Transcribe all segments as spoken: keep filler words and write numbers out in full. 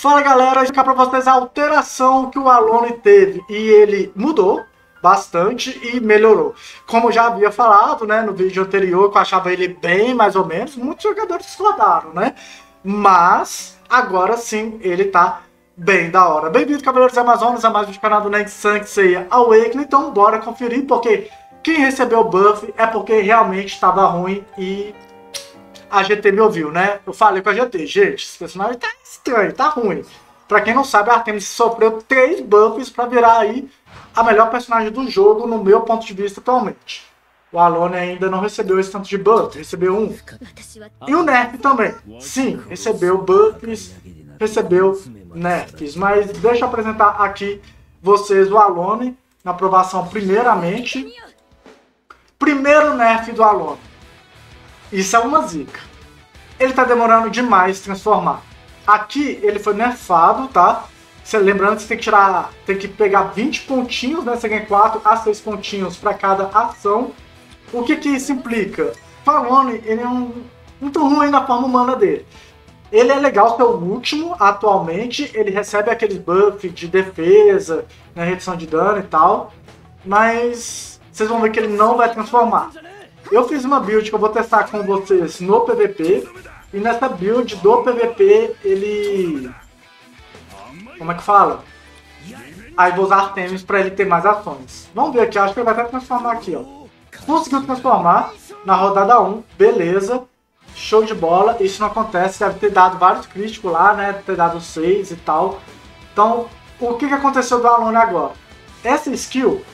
Fala galera, vou explicar pra vocês a alteração que o Alone teve. E ele mudou bastante e melhorou. Como eu já havia falado, né, no vídeo anterior, que eu achava ele bem mais ou menos, muitos jogadores discordaram, né? Mas agora sim ele tá bem da hora. Bem-vindo, Cavaleiros Amazonas, a mais um vídeo do canal do Ned Sansei Awakening. Então bora conferir, porque quem recebeu o buff é porque realmente estava ruim e a G T me ouviu, né? Eu falei com a G T, gente, esse personagem tá estranho, tá ruim. Pra quem não sabe, a Artemis sofreu três buffs pra virar aí a melhor personagem do jogo, no meu ponto de vista atualmente. O Alone ainda não recebeu esse tanto de buff, recebeu um. E o Nerf também. Sim, recebeu buffs, recebeu nerfs. Mas deixa eu apresentar aqui vocês o Alone, na aprovação primeiramente. Primeiro nerf do Alone. Isso é uma zica. Ele tá demorando demais se transformar. Aqui ele foi nerfado, tá? Você, lembrando que você tem que tirar, tem que pegar vinte pontinhos, né? Você ganha quatro a seis pontinhos para cada ação. O que que isso implica? O Alone, ele é um muito ruim na forma humana dele. Ele é legal ser o último, atualmente. Ele recebe aqueles buffs de defesa, né, redução de dano e tal. Mas vocês vão ver que ele não vai transformar. Eu fiz uma build que eu vou testar com vocês no P V P. E nessa build do P V P, ele... Como é que fala? Aí vou usar Artemis para ele ter mais ações. Vamos ver aqui, acho que ele vai até transformar aqui, ó. Conseguiu transformar na rodada um, beleza. Show de bola, isso não acontece, deve ter dado vários críticos lá, né? Ter dado seis e tal. Então, o que que aconteceu do Alone agora? Essa skill,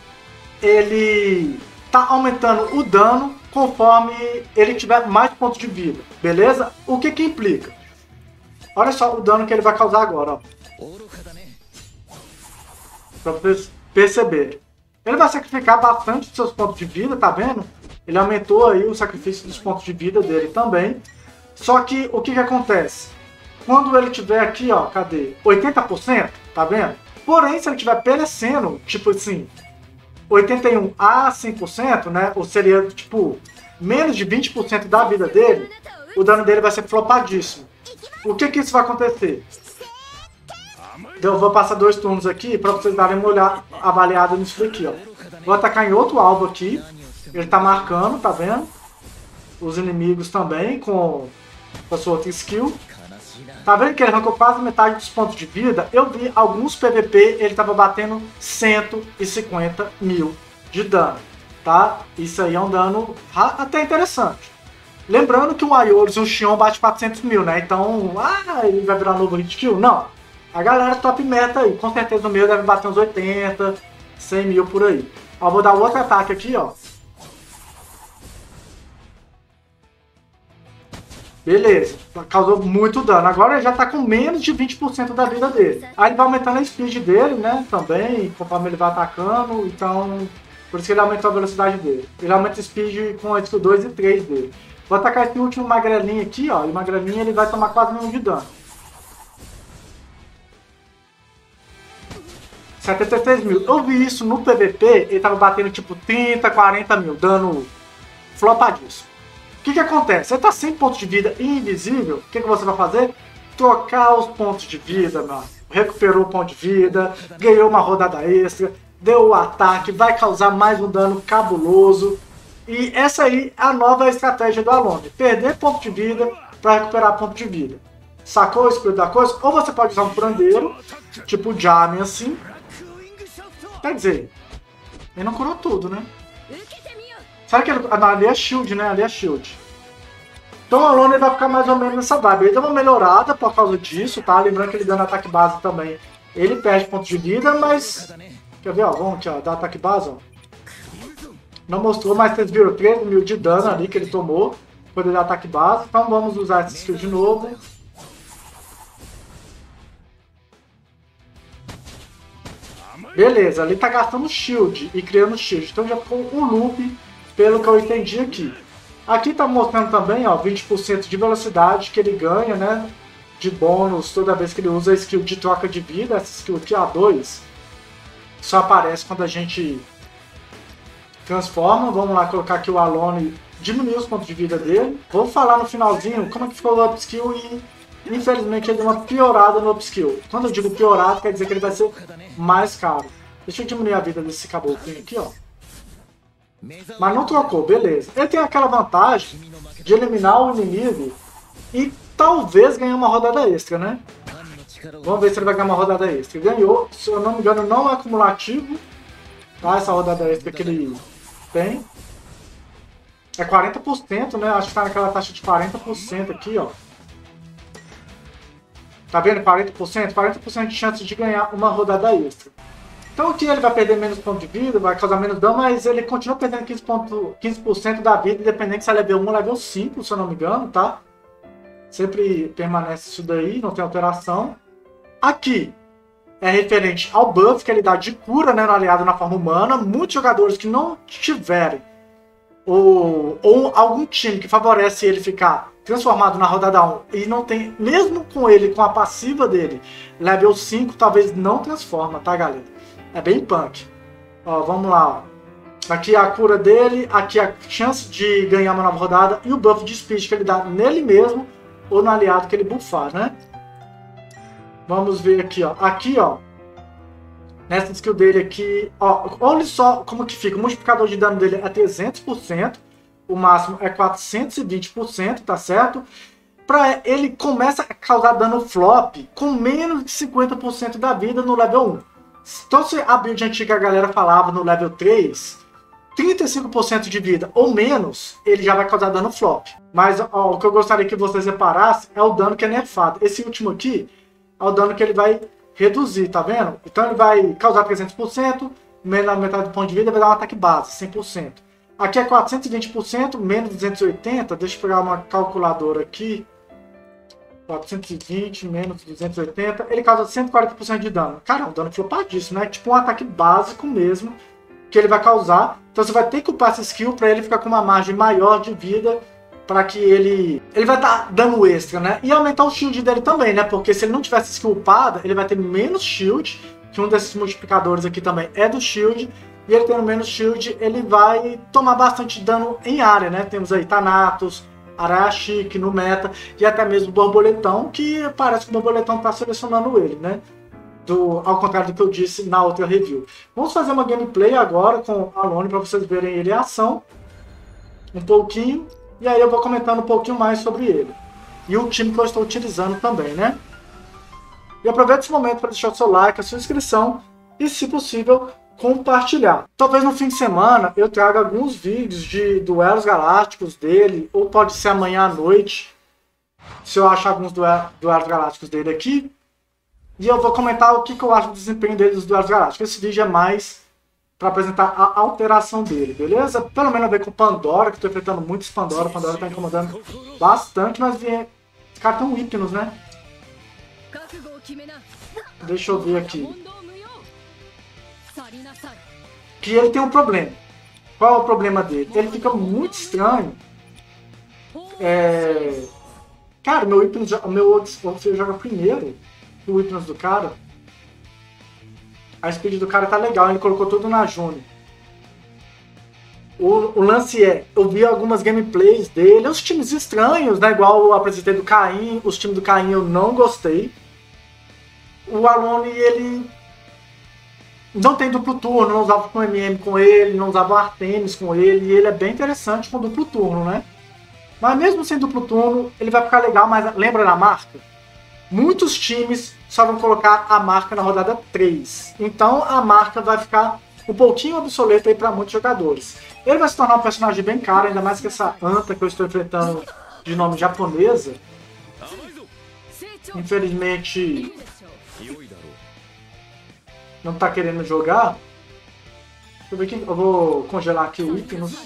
ele tá aumentando o dano conforme ele tiver mais pontos de vida, beleza? O que que implica? Olha só o dano que ele vai causar agora, ó. Pra vocês perceberem. Ele vai sacrificar bastante dos seus pontos de vida, tá vendo? Ele aumentou aí o sacrifício dos pontos de vida dele também. Só que o que que acontece? Quando ele tiver aqui, ó, cadê? oitenta por cento, tá vendo? Porém, se ele estiver perecendo, tipo assim, oitenta e um a cem por cento, né? Ou seria, tipo, menos de vinte por cento da vida dele, o dano dele vai ser flopadíssimo. O que que isso vai acontecer? Eu vou passar dois turnos aqui para vocês darem uma olhada, avaliada nisso daqui, ó. Vou atacar em outro alvo aqui. Ele tá marcando, tá vendo? Os inimigos também com a sua outra skill. Tá vendo que ele arrancou quase metade dos pontos de vida? Eu vi alguns P V P, ele tava batendo cento e cinquenta mil de dano, tá? Isso aí é um dano até interessante. Lembrando que o Aiorus e o Xion bate quatrocentos mil, né? Então, ah, ele vai virar novo hit kill? Não. A galera top meta aí, com certeza o meu deve bater uns oitenta, cem mil por aí. Ó, vou dar outro ataque aqui, ó. Beleza, causou muito dano. Agora ele já tá com menos de vinte por cento da vida dele. Aí ele vai aumentando a speed dele, né, também, conforme ele vai atacando. Então, por isso que ele aumentou a velocidade dele. Ele aumenta a speed com a skill dois e três dele. Vou atacar esse último magrelinho aqui, ó. E o magrelinho ele vai tomar quase nenhum de dano. setenta e três mil. Eu vi isso no P V P, ele tava batendo tipo trinta, quarenta mil, dano flopadíssimo. O que que acontece? Você tá sem pontos de vida e invisível, o que que você vai fazer? Trocar os pontos de vida, meu amigo. Recuperou o ponto de vida, ganhou uma rodada extra, deu o ataque, vai causar mais um dano cabuloso. E essa aí é a nova estratégia do Alone. Perder ponto de vida para recuperar ponto de vida. Sacou o espírito da coisa? Ou você pode usar um curandeiro, tipo o Jamin assim. Quer dizer, ele não curou tudo, né? Sabe que ele... Ah, ali é shield, né? Ali é shield. Então o Alone vai ficar mais ou menos nessa vibe. Ele deu uma melhorada por causa disso, tá? Lembrando que ele dando ataque base também, ele perde pontos de vida, mas... Quer ver, ó? Vamos aqui, ó. Dar ataque base, ó. Não mostrou, mas vocês viram treze mil de dano ali que ele tomou quando ele dá ataque base. Então vamos usar essa skill de novo. Beleza, ali tá gastando shield e criando shield. Então já ficou um loop, pelo que eu entendi aqui. Aqui tá mostrando também, ó, vinte por cento de velocidade que ele ganha, né? De bônus toda vez que ele usa a skill de troca de vida. Essa skill aqui, A dois, só aparece quando a gente transforma. Vamos lá colocar aqui o Alone, diminuir os pontos de vida dele. Vou falar no finalzinho como é que ficou o up skill e Infelizmente ele deu uma piorada no upskill. Quando eu digo piorado, quer dizer que ele vai ser mais caro. Deixa eu diminuir a vida desse caboclinho aqui, ó. Mas não trocou, beleza. Ele tem aquela vantagem de eliminar o inimigo e talvez ganhar uma rodada extra, né? Vamos ver se ele vai ganhar uma rodada extra. Ganhou, se eu não me engano, não é acumulativo. Tá? Essa rodada extra que ele tem. É quarenta por cento, né? Acho que tá naquela taxa de quarenta por cento aqui, ó. Tá vendo? quarenta por cento? quarenta por cento de chance de ganhar uma rodada extra. Então aqui ele vai perder menos ponto de vida, vai causar menos dano, mas ele continua perdendo quinze por cento da vida, independente se é level um ou level cinco, se eu não me engano, tá? Sempre permanece isso daí, não tem alteração. Aqui é referente ao buff que ele dá de cura, né, no aliado na forma humana. Muitos jogadores que não tiverem ou, ou algum time que favorece ele ficar transformado na rodada um e não tem, mesmo com ele, com a passiva dele, level cinco, talvez não transforma, tá, galera? É bem punk. Ó, vamos lá, ó. Aqui é a cura dele, aqui é a chance de ganhar uma nova rodada e o buff de speed que ele dá nele mesmo ou no aliado que ele buffar, né? Vamos ver aqui, ó. Aqui, ó. Nessa skill dele aqui, ó. Olha só como que fica. O multiplicador de dano dele é trezentos por cento. O máximo é quatrocentos e vinte por cento, tá certo? Pra ele começa a causar dano flop com menos de cinquenta por cento da vida no level um. Então se a build antiga a galera falava no level três, trinta e cinco por cento de vida ou menos, ele já vai causar dano flop. Mas ó, o que eu gostaria que vocês reparassem é o dano que é nerfado. Esse último aqui é o dano que ele vai reduzir, tá vendo? Então ele vai causar trezentos por cento, menos a metade do ponto de vida, vai dar um ataque base, cem por cento. Aqui é quatrocentos e vinte por cento, menos duzentos e oitenta, deixa eu pegar uma calculadora aqui. quatrocentos e vinte menos duzentos e oitenta, ele causa cento e quarenta por cento de dano. Cara, é um dano flopadíssimo, né? Tipo um ataque básico mesmo que ele vai causar. Então você vai ter que upar essa skill para ele ficar com uma margem maior de vida, para que ele ele vai dar dano extra, né? E aumentar o shield dele também, né? Porque se ele não tivesse skill upada, ele vai ter menos shield, que um desses multiplicadores aqui também é do shield. E ele tendo menos shield, ele vai tomar bastante dano em área, né? Temos aí Thanatos, Arashi no meta, e até mesmo o Borboletão, que parece que o Borboletão está selecionando ele, né? Do, ao contrário do que eu disse na outra review. Vamos fazer uma gameplay agora com o Alone para vocês verem ele em ação. Um pouquinho. E aí eu vou comentando um pouquinho mais sobre ele. E o time que eu estou utilizando também, né? E aproveita esse momento para deixar o seu like, a sua inscrição e, se possível, compartilhar. Talvez no fim de semana eu traga alguns vídeos de duelos galácticos dele, ou pode ser amanhã à noite, se eu achar alguns duelos galácticos dele aqui. E eu vou comentar o que, que eu acho do desempenho dele dos duelos galácticos. Esse vídeo é mais para apresentar a alteração dele, beleza? Pelo menos a ver com Pandora, que eu tô enfrentando muitos Pandora. Pandora tá incomodando bastante, mas esse cara tem um Hypnos, né? Deixa eu ver aqui. Que ele tem um problema. Qual é o problema dele? Ele fica muito estranho. É... Cara, meu Hypnos, o meu Orfeu joga primeiro que o Hypnos do cara. A speed do cara tá legal, ele colocou tudo na June. O, o lance é, eu vi algumas gameplays dele, os times estranhos, né? Igual eu apresentei do Caim, os times do Caim eu não gostei. O Alone, ele não tem duplo turno, não usava com M M com ele, não usava Artemis com ele, e ele é bem interessante com duplo turno, né? Mas mesmo sem duplo turno, ele vai ficar legal, mas lembra da marca? Muitos times só vão colocar a marca na rodada três. Então a marca vai ficar um pouquinho obsoleta aí para muitos jogadores. Ele vai se tornar um personagem bem caro, ainda mais que essa anta que eu estou enfrentando de nome japonesa. Infelizmente não está querendo jogar. Deixa eu ver aqui, eu vou congelar aqui o Hypnos.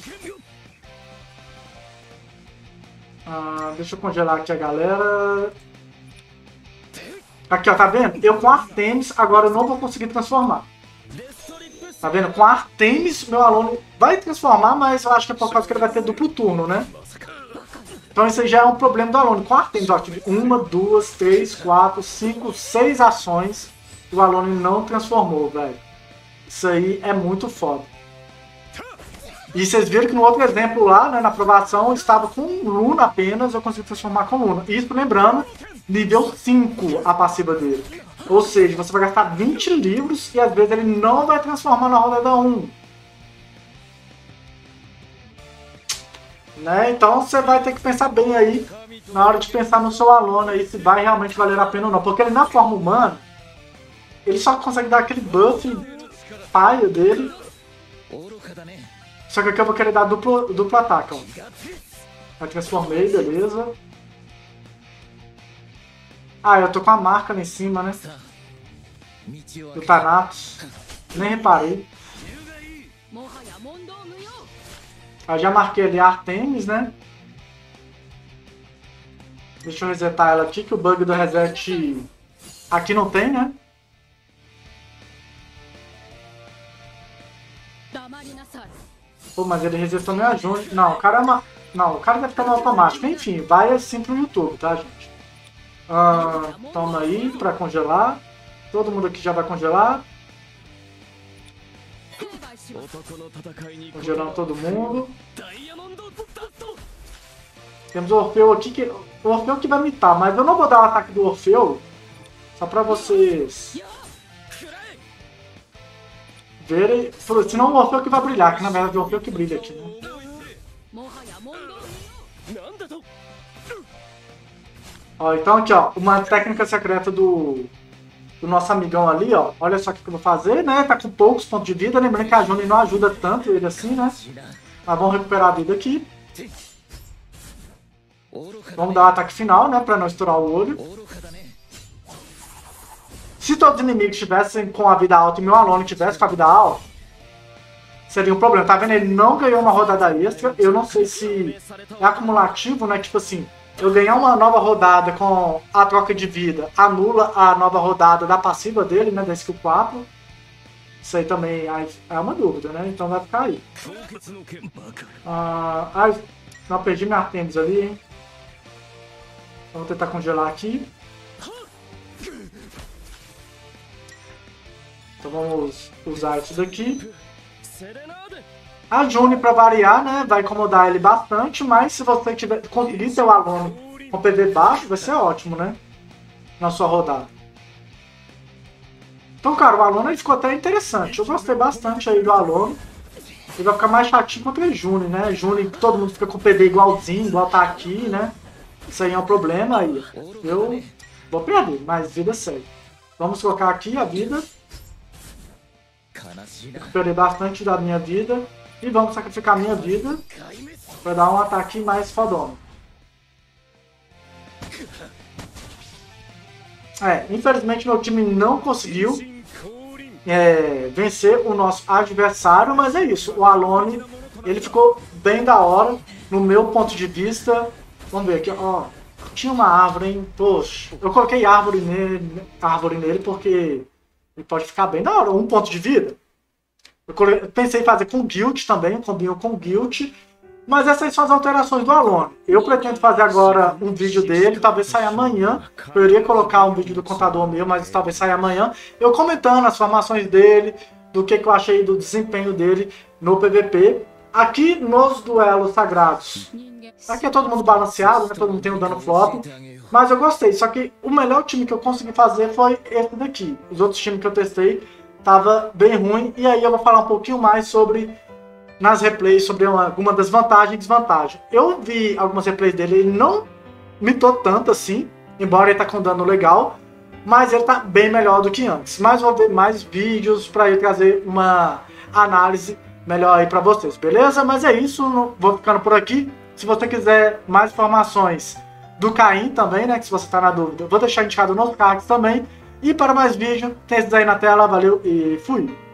Ah, deixa eu congelar aqui a galera. Aqui, ó, tá vendo? Eu com Artemis, agora eu não vou conseguir transformar. Tá vendo? Com Artemis, meu aluno vai transformar, mas eu acho que é por causa que ele vai ter duplo turno, né? Então isso aí já é um problema do aluno. Com Artemis, ó, tive uma, duas, três, quatro, cinco, seis ações e o aluno não transformou, velho. Isso aí é muito foda. E vocês viram que no outro exemplo lá, né, na aprovação, estava com Luna apenas, eu consegui transformar com Luna. Isso lembrando, nível cinco a passiva dele. Ou seja, você vai gastar vinte livros e às vezes ele não vai transformar na rodada um. Né? Então você vai ter que pensar bem aí na hora de pensar no seu Alone aí se vai realmente valer a pena ou não. Porque ele na forma humana, ele só consegue dar aquele buff paia dele. Só que aqui eu vou querer dar duplo, duplo ataque. Ó. Já transformei, beleza. Ah, eu tô com a marca lá em cima, né? Do Thanatos. Nem reparei. Eu já marquei ali a Artemis, né? Deixa eu resetar ela aqui, que o bug do reset aqui não tem, né? Pô, mas ele resetou meu ajuste. Não, o cara é uma... Não, o cara deve ficar no automático. Enfim, vai assim pro YouTube, tá, gente? Ah, toma aí pra congelar. Todo mundo aqui já vai congelar. Congelando todo mundo. Temos o Orfeu aqui, que... o Orfeu que vai mitar, mas eu não vou dar o ataque do Orfeu. Só pra vocês verem. Senão o Orfeu que vai brilhar, que na verdade é o Orfeu que brilha aqui, né? Ó, então aqui, ó, uma técnica secreta do, do nosso amigão ali, ó. Olha só o que eu vou fazer, né? Tá com poucos pontos de vida. Lembrando que a Juni não ajuda tanto ele assim, né? Mas vamos recuperar a vida aqui. Vamos dar o ataque final, né? Pra não estourar o olho. Se todos os inimigos estivessem com a vida alta e meu Alone tivesse com a vida alta, seria um problema. Tá vendo? Ele não ganhou uma rodada extra. Eu não sei se é acumulativo, né? Tipo assim, eu ganhar uma nova rodada com a troca de vida anula a nova rodada da passiva dele, né? Da skill quatro. Isso aí também é uma dúvida, né? Então vai ficar aí. Ah, ai, não, perdi minha Artemis ali, hein? Vamos tentar congelar aqui. Então vamos usar isso daqui. A Juni, pra variar, né, vai incomodar ele bastante, mas se você tiver, conseguir seu Alone com P V baixo, vai ser ótimo, né? Na sua rodada. Então, cara, o Alone ficou até interessante. Eu gostei bastante aí do Alone. Ele vai ficar mais chatinho contra a Juni, né? Juni, todo mundo fica com P V igualzinho, igual tá aqui, né? Isso aí é um problema aí. Eu vou perder, mas vida segue. Vamos colocar aqui a vida. Recuperei bastante da minha vida. E vamos sacrificar a minha vida para dar um ataque mais fodão. É, infelizmente meu time não conseguiu é, vencer o nosso adversário, mas é isso. O Alone, ele ficou bem da hora, no meu ponto de vista. Vamos ver aqui, ó. Tinha uma árvore, hein? Poxa, eu coloquei árvore nele, árvore nele porque ele pode ficar bem da hora. Um ponto de vida. Eu pensei em fazer com Guild também, combino com Guild. Mas essas são as alterações do Alone. Eu pretendo fazer agora um vídeo dele, talvez saia amanhã. Eu iria colocar um vídeo do contador meu, mas talvez saia amanhã. Eu comentando as formações dele, do que, que eu achei do desempenho dele no P V P. Aqui nos duelos sagrados. Aqui é todo mundo balanceado, né? Todo mundo tem um dano flop. Mas eu gostei, só que o melhor time que eu consegui fazer foi esse daqui. Os outros times que eu testei tava bem ruim. E aí eu vou falar um pouquinho mais sobre, nas replays, sobre uma, alguma das vantagens e desvantagens. Eu vi algumas replays dele, ele não mitou tanto assim, embora ele tá com dano legal, mas ele tá bem melhor do que antes. Mas vou ver mais vídeos para eu trazer uma análise melhor aí para vocês, beleza? Mas é isso, não, vou ficando por aqui. Se você quiser mais informações do Caim também, né, que se você tá na dúvida, eu vou deixar indicado nos cards também. E para mais vídeo, tem esses aí na tela, valeu e fui!